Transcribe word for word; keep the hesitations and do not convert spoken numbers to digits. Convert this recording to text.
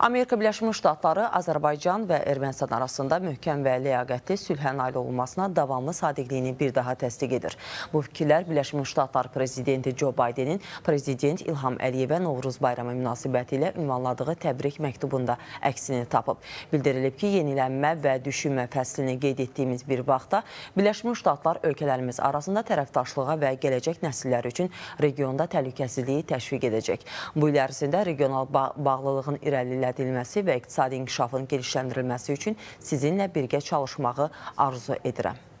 Amerika Birləşmiş Ştatları Azərbaycan və Ermənistan arasında möhkəm və ləyaqətli sülhə nail olunmasına davamlı sadiqliyini bir daha təsdiq edir. Bu fikirlər Birləşmiş Ştatlar Prezidenti Joe Bidenin Prezident İlham Əliyevə Novruz bayramı münasibəti ilə ünvanladığı təbrik məktubunda əksini tapıb. Bildirilib ki, yenilənmə və düşünmə fəslini qeyd etdiyimiz bir vaxtda Birləşmiş Ştatlar ölkələrimiz arasında tərəfdaşlığa və gələcək nəsillər üçün regionda təhlükəsizliyi təşviq edəcək. Bu il ərzində regional bağ bağlılığın irəlilədilməsi və iqtisadi inkişafın genişləndirilməsi üçün sizinlə birgə çalışmağı arzu edirəm.